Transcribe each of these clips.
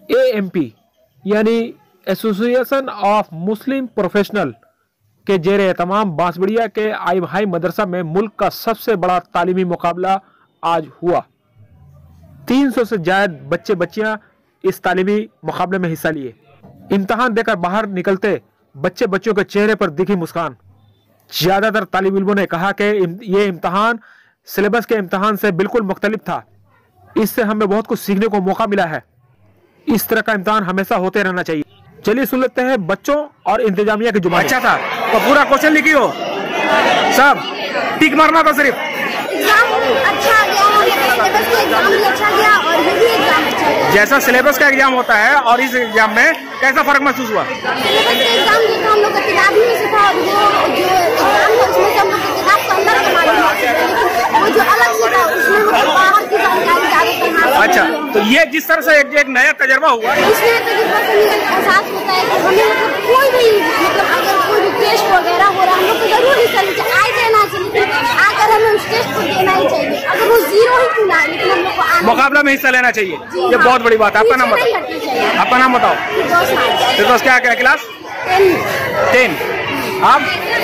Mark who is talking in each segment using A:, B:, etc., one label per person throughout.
A: AMP यानी association of Muslim professional के जेर तमाम बांसबड़िया के आई भाई मदरसा में मुल्क का सबसे बड़ा तालीमी मुकाबला आज हुआ। 300 से ज्यादा बच्चे बच्चियां इस तालीमी मुकाबले में हिस्सा लिए। इम्तहान देकर बाहर निकलते बच्चे बच्चों के चेहरे पर दिखी मुस्कान। ज्यादातर तालिब इल्मों ने कहा कि ये इम्तहान सिलेबस के इम्तहान से बिल्कुल मुख्तलिफ था। इससे हमें बहुत कुछ सीखने को मौका मिला है। इस तरह का इम्तहान हमेशा होते रहना चाहिए। चलिए सुन लेते हैं बच्चों और इंतजामिया की जुबान।
B: अच्छा था तो पूरा क्वेश्चन लिखी हो सब, टिक मारना था सिर्फ।
C: एग्जाम अच्छा गया, सिलेबस का एग्जाम भी अच्छा गया और ये भी एग्जाम अच्छा गया।
B: जैसा सिलेबस का एग्जाम होता है और इस एग्जाम में कैसा फर्क महसूस हुआ?
C: सिलेबस का एग्जाम जो था हम लोग का किताब ही नहीं था, वो जो एग्जाम था उसमें हम लोग किताब का अंदर का मालूम था, वो जो अलग से था उसमें मतलब बाहर की जानकारी ज्यादा करना।
B: अच्छा, तो ये जिस तरह से एक नया तजर्बा हुआ,
C: इसमें तजुर्बा से मुझे एहसास होता है कि हमें मतलब कोई भी मतलब अगर कोई भी टेस्ट वगैरह हो रहा है हम लोग को जरूर हिस्सा लेना आए देना चाहिए। अगर हमें उस टेस्ट को देना ही चाहिए, अगर वो 0 ही क्यों ना लेकिन हम लोग को
B: मुकाबला में हिस्सा लेना चाहिए। ये बहुत बड़ी बात है। आपका नाम बताओ। आपका नाम बताओ। फिरदौस क्या क्लास 10? आप?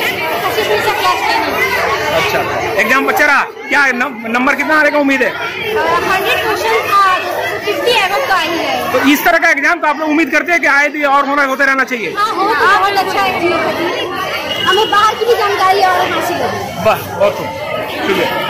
B: अच्छा, एग्जाम अच्छा रहा क्या? नंबर कितना आने का उम्मीद है?
C: 100 क्वेश्चन 50 एवं का ही है।
B: तो इस तरह का एग्जाम तो आप लोग उम्मीद करते हैं कि आए दिन और होते रहना चाहिए?
C: बहुत अच्छा है, हमें बाहर की भी जानकारी और हासिल होगी।
B: बस बहुत ठीक है।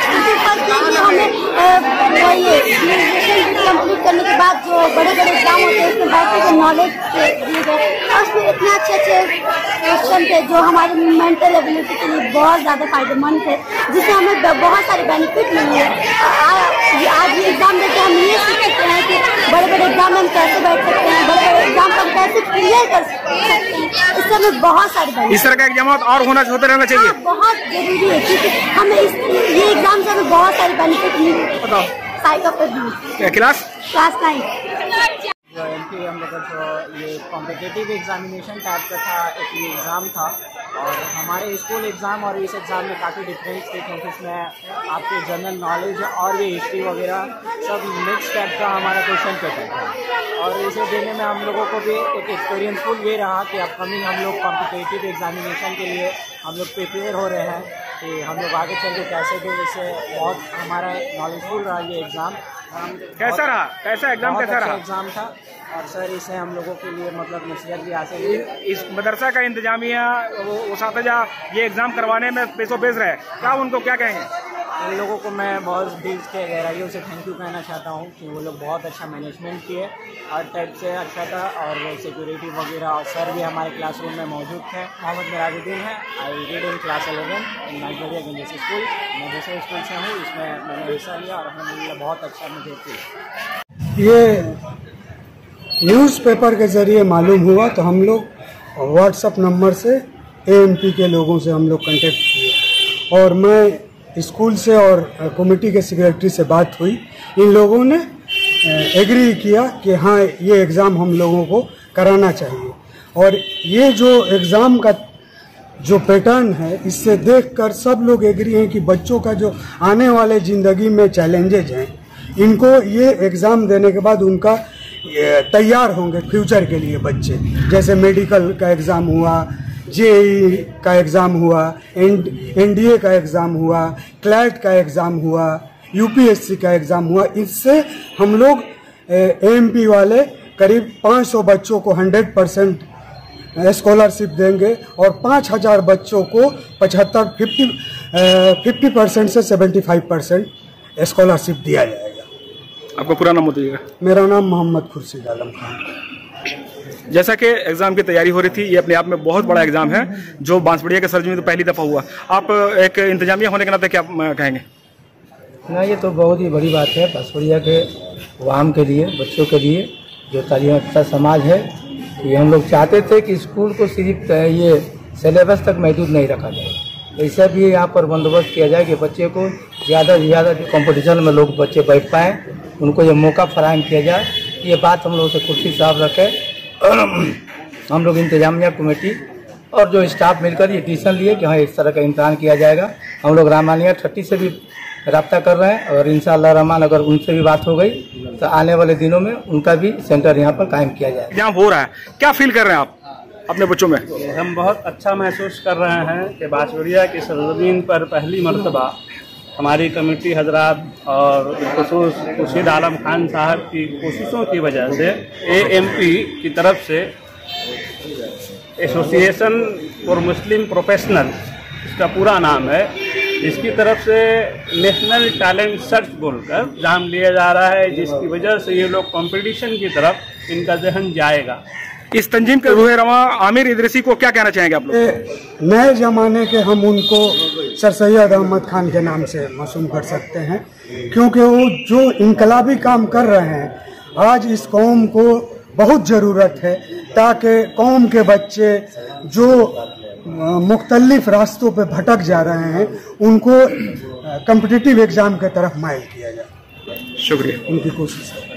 C: कंप्लीट करने के बाद जो बड़े बड़े एग्जाम होते हैं उसमें बैठने के नॉलेज दिए गए और उसमें इतने अच्छे क्वेश्चन थे जो हमारे मेंटल एबिलिटी के लिए बहुत ज़्यादा फायदेमंद थे, जिससे हमें बहुत सारे बेनिफिट मिले हैं। आज ये एग्जाम देकर हम ये सीख सकते हैं कि बड़े बड़े एग्जाम में हम कैसे बैठ सकते हैं, बड़े बड़े एग्जाम को हम कैसे क्लियर कर सकते हैं। इससे हमें बहुत सारे बेनिफिट।
B: इस तरह का एग्जाम और होते रहना चाहिए।
C: बहुत जरूरी है क्योंकि हमें ये एग्जाम से हमें बहुत सारे बेनिफिट मिले।
B: बताओ क्लास
C: 9।
D: जो MP हम लोग का जो ये कॉम्पिटिटिव एग्जामिनेशन टाइप का था, एक ये एग्ज़ाम था और हमारे स्कूल एग्ज़ाम और इस एग्ज़ाम में काफ़ी डिफरेंस थे क्योंकि इसमें आपके जनरल नॉलेज और भी हिस्ट्री वगैरह सब मिक्स टाइप का हमारा क्वेश्चन पेपर था और इसे देने में हम लोगों को भी एक एक्सपीरियंसफुल वे रहा कि अपकमिंग हम लोग कॉम्पिटिटिव एग्जामिनेशन के लिए हम लोग प्रिपेयर हो रहे हैं कि हम लोग आगे चल के कैसे भी इससे बहुत हमारा नॉलेजफुल रहा ये एग्ज़ाम।
B: कैसा रहा? कैसा एग्जाम कैसा रहा?
D: एग्जाम था और सर इसे हम लोगों के लिए मतलब नसीहत भी हासिल हुई।
B: इस मदरसा का इंतजामिया वो साथीजा ये एग्जाम करवाने में पेशो पेश रहे, क्या उनको क्या कहेंगे?
D: उन लोगों को मैं बहुत दिल के गहराइयों से थैंक यू कहना चाहता हूँ कि वो लोग बहुत अच्छा मैनेजमेंट किए, हर टाइप से अच्छा था और सिक्योरिटी वगैरह और सर भी हमारे क्लासरूम में मौजूद थे। मोहम्मद मिराजुद्दीन है, I read in class 11 in Nigeria Ganges school. मैं दूसरे स्कूल से हूँ, इसमें मैंने हिस्सा लिया और अलहमदुलिल्लाह बहुत अच्छा मुझे किया।
E: ये न्यूज़पेपर के ज़रिए मालूम हुआ तो हम लोग व्हाट्सएप नंबर से AMP के लोगों से हम लोग कांटेक्ट किए और मैं स्कूल से और कमेटी के सेक्रेटरी से बात हुई। इन लोगों ने एग्री किया कि हाँ ये एग्ज़ाम हम लोगों को कराना चाहिए और ये जो एग्ज़ाम का जो पैटर्न है इससे देखकर सब लोग एग्री हैं कि बच्चों का जो आने वाले ज़िंदगी में चैलेंजेज हैं इनको ये एग्ज़ाम देने के बाद उनका तैयार होंगे फ्यूचर के लिए बच्चे। जैसे मेडिकल का एग्ज़ाम हुआ, JEE का एग्ज़ाम हुआ, NDA का एग्ज़ाम हुआ, क्लैट का एग्ज़ाम हुआ, UPSC का एग्ज़ाम हुआ। इससे हम लोग AMP वाले करीब 500 बच्चों को 100% स्कॉलरशिप देंगे और 5000 बच्चों को 50% से 75% स्कॉलरशिप दिया जाएगा।
B: आपका पूरा नाम बताइएगा।
E: मेरा नाम मोहम्मद खुर्शीद आलम खान।
B: जैसा कि एग्जाम की तैयारी हो रही थी, ये अपने आप में बहुत बड़ा एग्जाम है जो बांसबड़िया के सरजमी में तो पहली दफ़ा हुआ। आप एक इंतजामिया होने के नाते क्या कहेंगे?
F: ना ये तो बहुत ही बड़ी बात है बांसबड़िया के आवाम के लिए, बच्चों के लिए जो तालीम याफ्ता समाज है। कि हम लोग चाहते थे कि स्कूल को सिर्फ ये सिलेबस तक महदूद नहीं रखा जाए, ऐसा भी यहाँ पर बंदोबस्त किया जाए कि बच्चे को ज़्यादा से ज़्यादा जो कंपटीशन में लोग बच्चे बैठ पाएँ, उनको ये मौका फराहम किया जाए। ये बात हम लोग से खुर्शीद साहब रखें। हम लोग इंतजामिया कमेटी और जो स्टाफ मिलकर ये डिसीजन लिए कि हाँ इस तरह का इम्तहान किया जाएगा। हम लोग रामानिया 30 से भी रब्ता कर रहे हैं और इंशाअल्लाह रहमान अगर उनसे भी बात हो गई तो आने वाले दिनों में उनका भी सेंटर यहाँ पर कायम किया जाए।
B: एग्जाम हो रहा है, क्या फील कर रहे हैं आप अपने बच्चों में?
G: हम बहुत अच्छा महसूस कर रहे हैं कि बांसबेड़िया की सरजमीन पर पहली मरतबा हमारी कमेटी हजरात और खुसूस खुर्शीद आलम खान साहब की कोशिशों की वजह से AMP की तरफ से एसोसिएशन फॉर मुस्लिम प्रोफेशनल, इसका पूरा नाम है, इसकी तरफ से नेशनल टैलेंट सर्च बोलकर एग्जाम लिया जा रहा है, जिसकी वजह से ये लोग कंपटीशन की तरफ इनका जहन जाएगा।
B: इस तंजीम के रूह रवां आमिर इदरीसी को क्या कहना चाहेंगे आप लोग?
E: नए जमाने के हम उनको सर सैयद अहमद खान के नाम से मासूम कर सकते हैं, क्योंकि वो जो इनकलाबी काम कर रहे हैं आज इस कौम को बहुत ज़रूरत है, ताकि कौम के बच्चे जो मुख्तलिफ रास्तों पे भटक जा रहे हैं उनको कम्पिटिटिव एग्ज़ाम के तरफ माइल किया जाए।
B: शुक्रिया।
E: उनकी कोशिश है।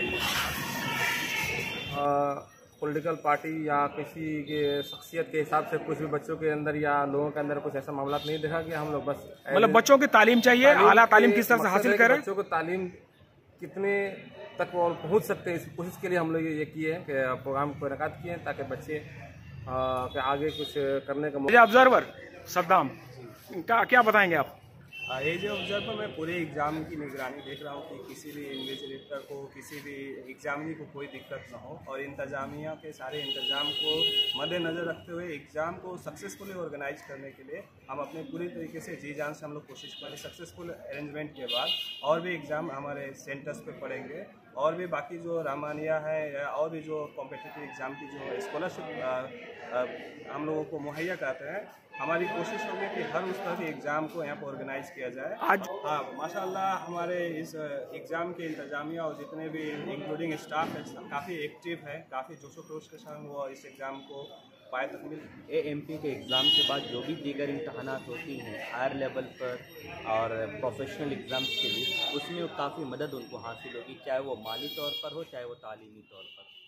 H: पॉलिटिकल पार्टी या किसी के शख्सियत के हिसाब से कुछ भी बच्चों के अंदर या लोगों के अंदर कुछ ऐसा मामला नहीं देखा कि हम लोग बस
B: मतलब बच्चों की तालीम चाहिए, आला तालीम किस तरह से हासिल करें,
H: बच्चों को तालीम कितने तक और पहुंच सकते हैं, इस कोशिश के लिए हम लोग ये किए हैं कि प्रोग्राम को इनकाद किए हैं ताकि बच्चे के आगे कुछ करने का।
B: ऑब्जर्वर सद्दाम क्या बताएंगे आप?
I: एज ऑब्जर्वर मैं पूरे एग्ज़ाम की निगरानी देख रहा हूँ कि किसी भी इन्विजिलेटर को, किसी भी एग्जामिनी को कोई दिक्कत ना हो, और इंतजामिया के सारे इंतजाम को मद्देनज़र रखते हुए एग्ज़ाम को सक्सेसफुली ऑर्गेनाइज करने के लिए हम अपने पूरी तरीके से जी जान से हम लोग कोशिश करें। सक्सेसफुल अरेंजमेंट के बाद और भी एग्ज़ाम हमारे सेंटर्स पे पड़ेंगे, और भी बाकी जो रामानिया है और भी जो कॉम्पिटिटिव एग्ज़ाम की जो स्कॉलरशिप हम लोगों को मुहैया कराते हैं, हमारी कोशिश होगी कि हर उस तरह के एग्ज़ाम को यहाँ पर ऑर्गेनाइज किया जाए।
B: आज
I: हाँ माशाल्लाह हमारे इस एग्ज़ाम के इंतजामिया और जितने भी इंक्लूडिंग स्टाफ है काफ़ी एक्टिव है, काफ़ी जोशो खरोश के साथ वो इस एग्ज़ाम को पाए तकमील।
J: AMP के एग्ज़ाम के बाद जो भी दीगर इम्तहानात होती हैं हायर लेवल पर और प्रोफेशनल एग्ज़ाम्स के लिए, उसमें काफ़ी मदद उनको हासिल होगी, चाहे वो माली तौर पर हो चाहे वो तालीमी तौर पर।